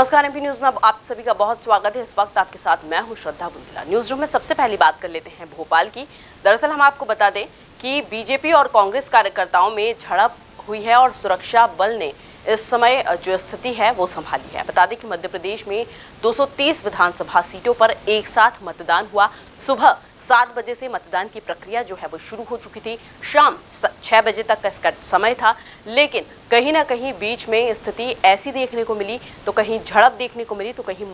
नमस्कार, MP news में आप सभी का बहुत स्वागत है। इस वक्त आपके साथ मैं हूं श्रद्धा बुंदेला। न्यूज रूम में सबसे पहली बात कर लेते हैं भोपाल की। दरअसल हम आपको बता दें कि बीजेपी और कांग्रेस कार्यकर्ताओं में झड़प हुई है और सुरक्षा बल ने इस समय जो स्थिति है वो संभाली है। बता दें कि मध्य प्रदेश में 230 विधानसभा सीटों पर एक साथ मतदान हुआ। सुबह 7 बजे से मतदान की प्रक्रिया जो है वो शुरू हो चुकी थी। शाम 6 बजे तक का इसका समय था, लेकिन कहीं ना कहीं बीच में स्थिति ऐसी देखने को मिली, तो कहीं झड़प देखने को मिली, तो कहीं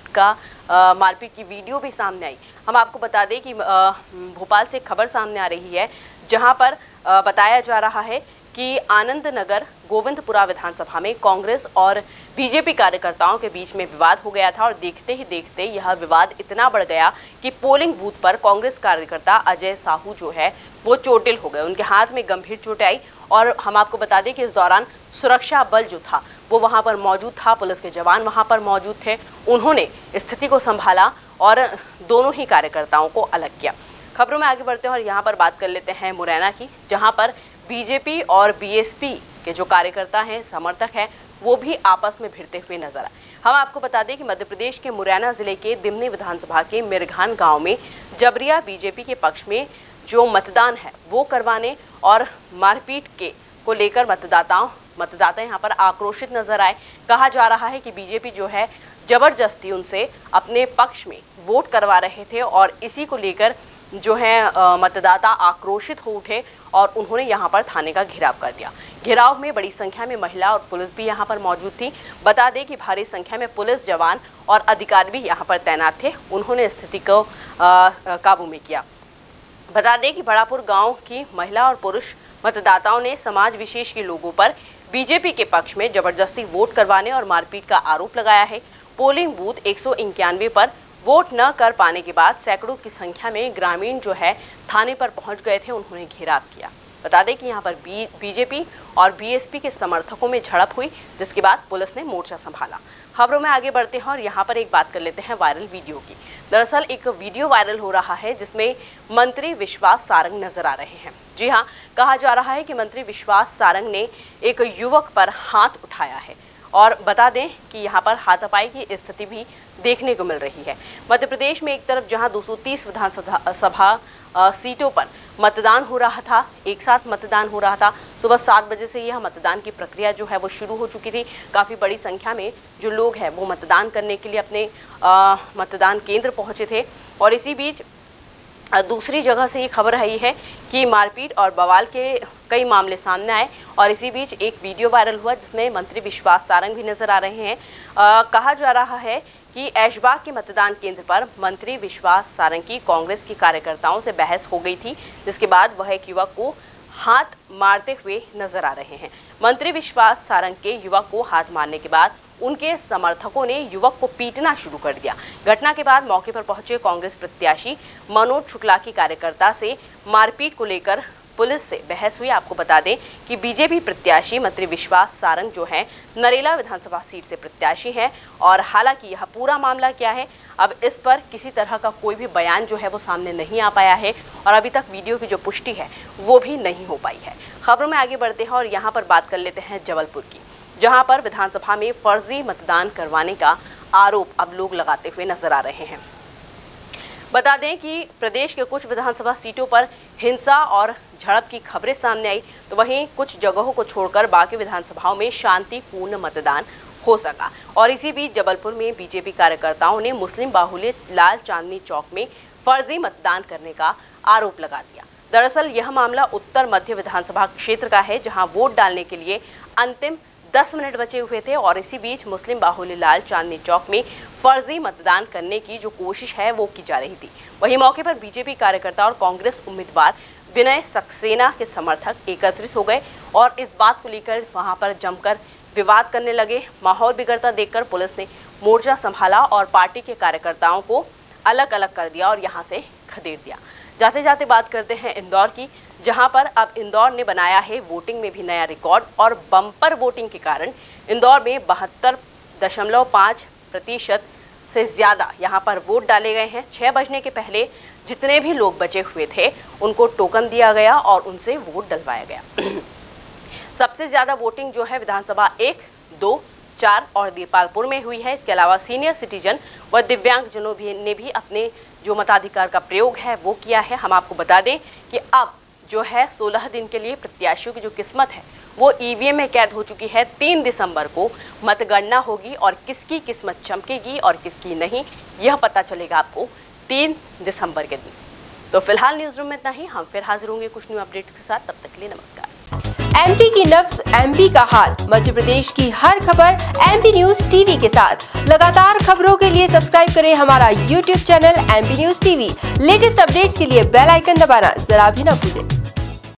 मारपीट की वीडियो भी सामने आई। हम आपको बता दें कि भोपाल से खबर सामने आ रही है, जहां पर बताया जा रहा है कि आनंद नगर गोविंदपुरा विधानसभा में कांग्रेस और बीजेपी कार्यकर्ताओं के बीच में विवाद हो गया था और देखते ही देखते यह विवाद इतना बढ़ गया कि पोलिंग बूथ पर कांग्रेस कार्यकर्ता अजय साहू जो है वो चोटिल हो गए। उनके हाथ में गंभीर चोट आई और हम आपको बता दें कि इस दौरान सुरक्षा बल जो था वो वहां पर मौजूद था, पुलिस के जवान वहां पर मौजूद थे। उन्होंने स्थिति को संभाला और दोनों ही कार्यकर्ताओं को अलग किया। खबरों में आगे बढ़ते हैं और यहाँ पर बात कर लेते हैं मुरैना की, जहाँ पर बीजेपी और बीएसपी के जो कार्यकर्ता हैं, समर्थक हैं, वो भी आपस में भिड़ते हुए नजर आए। हम आपको बता दें कि मध्य प्रदेश के मुरैना जिले के दिमनी विधानसभा के मिरघान गांव में जबरिया बीजेपी के पक्ष में जो मतदान है वो करवाने और मारपीट को लेकर मतदाता यहाँ पर आक्रोशित नजर आए। कहा जा रहा है कि बीजेपी जो है जबरदस्ती उनसे अपने पक्ष में वोट करवा रहे थे और इसी को लेकर जो है मतदाता आक्रोशित हो उठे और उन्होंने यहाँ पर थाने का घेराव कर दिया। घेराव में बड़ी संख्या में महिला और पुलिस भी यहाँ पर मौजूद थी। बता दें कि भारी संख्या में पुलिस जवान और अधिकारी भी यहाँ पर तैनात थे। उन्होंने स्थिति को काबू में किया। बता दें कि बड़ापुर गांव की महिला और पुरुष मतदाताओं ने समाज विशेष के लोगों पर बीजेपी के पक्ष में जबरदस्ती वोट करवाने और मारपीट का आरोप लगाया है। पोलिंग बूथ 191 पर वोट न कर पाने के बाद सैकड़ों की संख्या में ग्रामीण जो है थाने पर पहुंच गए थे। उन्होंने घेराव किया। बता दें कि यहां पर बीजेपी और बीएसपी के समर्थकों में झड़प हुई, जिसके बाद पुलिस ने मोर्चा संभाला। खबरों में आगे बढ़ते हैं और यहां पर एक बात कर लेते हैं वायरल वीडियो की। दरअसल एक वीडियो वायरल हो रहा है जिसमें मंत्री विश्वास सारंग नजर आ रहे हैं। जी हाँ, कहा जा रहा है कि मंत्री विश्वास सारंग ने एक युवक पर हाथ उठाया है और बता दें कि यहाँ पर हाथापाई की स्थिति भी देखने को मिल रही है। मध्य प्रदेश में एक तरफ जहां 230 विधानसभा सीटों पर मतदान हो रहा था, एक साथ मतदान हो रहा था। सुबह 7 बजे से यह मतदान की प्रक्रिया जो है वो शुरू हो चुकी थी। काफ़ी बड़ी संख्या में जो लोग हैं वो मतदान करने के लिए अपने मतदान केंद्र पहुंचे थे और इसी बीच दूसरी जगह से ये खबर आई है कि मारपीट और बवाल के कई मामले सामने आए और इसी बीच एक वीडियो वायरल हुआ जिसमें मंत्री विश्वास सारंग भी नजर आ रहे हैं। कहा जा रहा है कि ऐशबाग के मतदान केंद्र पर मंत्री विश्वास सारंग की कांग्रेस के कार्यकर्ताओं से बहस हो गई थी, जिसके बाद वह एक युवक को हाथ मारते हुए नजर आ रहे हैं। मंत्री विश्वास सारंग के युवक को हाथ मारने के बाद उनके समर्थकों ने युवक को पीटना शुरू कर दिया। घटना के बाद मौके पर पहुंचे कांग्रेस प्रत्याशी मनोज शुक्ला की कार्यकर्ता से मारपीट को लेकर पुलिस से बहस हुई। आपको बता दें कि बीजेपी प्रत्याशी मंत्री विश्वास सारंग जो हैं नरेला विधानसभा सीट से प्रत्याशी हैं और हालांकि यह पूरा मामला क्या है, अब इस पर किसी तरह का कोई भी बयान जो है वो सामने नहीं आ पाया है और अभी तक वीडियो की जो पुष्टि है वो भी नहीं हो पाई है। खबरों में आगे बढ़ते हैं और यहाँ पर बात कर लेते हैं जबलपुर की, जहां पर विधानसभा में फर्जी मतदान करवाने का आरोप अब लोग लगाते हुए नजर आ रहे हैं। बता दें कि प्रदेश के कुछ विधानसभा सीटों पर हिंसा और झड़प की खबरें सामने आई, तो वहीं कुछ जगहों को छोड़कर बाकी विधानसभाओं में शांतिपूर्ण मतदान हो सका और इसी बीच जबलपुर में बीजेपी कार्यकर्ताओं ने मुस्लिम बाहुल्य लाल चांदनी चौक में फर्जी मतदान करने का आरोप लगा दिया। दरअसल यह मामला उत्तर मध्य विधानसभा क्षेत्र का है, जहां वोट डालने के लिए अंतिम 10 मिनट बचे हुए थे और इसी बीच मुस्लिम बाहुल्य लाल चांदनी चौक में फर्जी मतदान करने की जो कोशिश है वो की जा रही थी। वहीं मौके पर बीजेपी कार्यकर्ता और कांग्रेस उम्मीदवार विनय सक्सेना के समर्थक एकत्रित हो गए और इस बात को लेकर वहां पर जमकर विवाद करने लगे। माहौल बिगड़ता देखकर पुलिस ने मोर्चा संभाला और पार्टी के कार्यकर्ताओं को अलग अलग कर दिया और यहाँ से खदेड़ दिया। जाते जाते बात करते हैं इंदौर की, जहां पर अब इंदौर ने बनाया है वोटिंग में भी नया रिकॉर्ड और बम्पर वोटिंग के कारण इंदौर में 72.5% से ज़्यादा यहां पर वोट डाले गए हैं। 6 बजने के पहले जितने भी लोग बचे हुए थे उनको टोकन दिया गया और उनसे वोट डलवाया गया। सबसे ज़्यादा वोटिंग जो है विधानसभा 1, 2, 4 और दीपालपुर में हुई है। इसके अलावा सीनियर सिटीजन व दिव्यांगजनों ने भी अपने जो मताधिकार का प्रयोग है वो किया है। हम आपको बता दें कि अब जो है 16 दिन के लिए प्रत्याशियों की जो किस्मत है वो ईवीएम में कैद हो चुकी है। 3 दिसंबर को मतगणना होगी और किसकी किस्मत चमकेगी और किसकी नहीं, यह पता चलेगा आपको 3 दिसंबर के दिन। तो फिलहाल न्यूज रूम में इतना ही। हम फिर हाजिर होंगे कुछ न्यू अपडेट्स के साथ। तब तक के लिए नमस्कार। एमपी की नब्ज, एमपी का हाल, मध्य प्रदेश की हर खबर एमपी न्यूज टीवी के साथ। लगातार खबरों के लिए सब्सक्राइब करें हमारा YouTube channel MP news TV. Latest updates के लिए बेल आइकन दबाना जरा भी न भूलें।